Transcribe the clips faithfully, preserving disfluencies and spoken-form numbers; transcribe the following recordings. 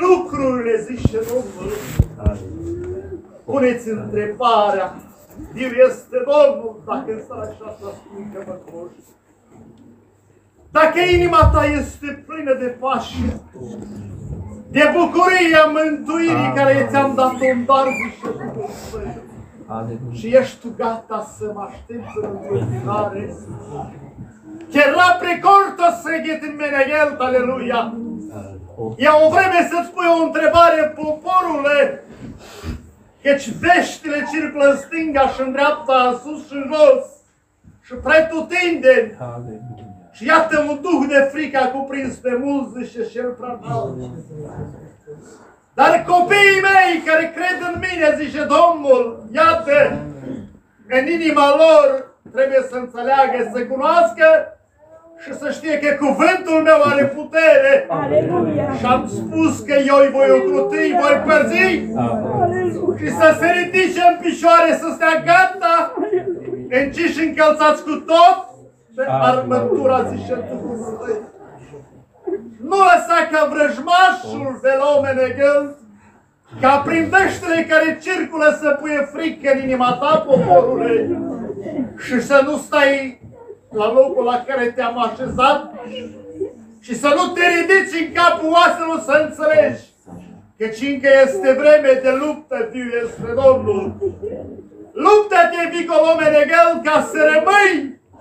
lucrurile, zice Domnul. Puneți întrebarea, viu este Domnul, dacă stă așa să spui că mă coși. Dacă inima ta este plină de pașie, de bucuria mântuirii care ți-am dat-o în dar, zice Domnul, și ești tu gata să mă aștepți în întâmplare, chiar la precortă seghet în menegelt, aleluia. E o vreme să-ți pui o întrebare, poporule, căci veștile circulă în stânga și în dreapta, în sus și în jos, și pretutindeni. Și iată un duh de frică a cuprins pe mulți, zice cel prea înalt. Dar copiii mei care cred în mine, zice Domnul, iată, în inima lor trebuie să înțeleagă, să cunoască și să știe că cuvântul meu are putere. Aleluia. Și am spus că eu îi voi ocruti, îi voi părzi. Aleluia. Și să se ridice în picioare, să stea gata, înciși încălțați cu tot pe armătura, zice Duhul Sfânt. Nu lăsa ca vrăjmașul de la omenegăl, ca prin veștile care circulă să puie frică în inima ta, poporule, și să nu stai la locul la care te-am așezat și să nu te ridici în capul oaselor să înțelegi căci încă este vreme de luptă, viu este Domnul. Luptă-te, vicolo menegăl, ca să rămâi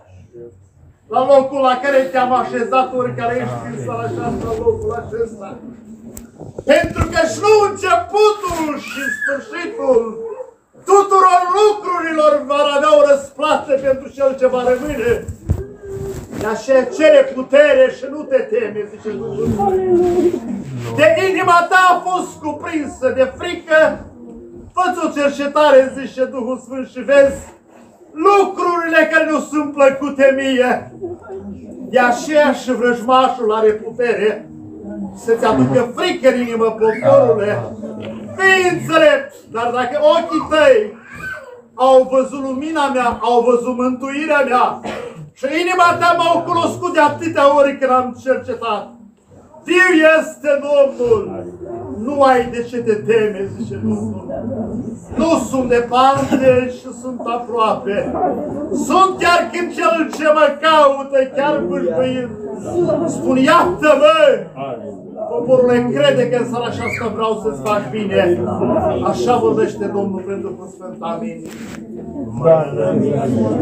la locul la care te-am așezat, oricare ești în sala aceasta, la locul acesta. Pentru că și nu începutul și sfârșitul tuturor lucrurilor va avea o răsplată pentru cel ce va rămâne. De aceea cere putere și nu te teme, zice Dumnezeu. De inima ta a fost cuprinsă de frică, fă-ți o cercetare, zice Duhul Sfânt, și vezi lucrurile care nu sunt plăcute mie. De aceea și vrăjmașul are putere să-ți aducă frică în inimă, poporule. Fii înțelept, dar dacă ochii tăi au văzut lumina mea, au văzut mântuirea mea și inima ta m-au cunoscut de atâtea ori când am cercetat, viu este Domnul, nu ai de ce te teme, zice Domnul. Nu sunt departe și sunt aproape. Sunt chiar când cel ce mă caută, chiar bâșbâind, spun, iată-mă! Poporule, crede că în seara aceasta vreau să-ți faci bine. Așa vorbește Domnul prin Duhul Sfânt. Amin.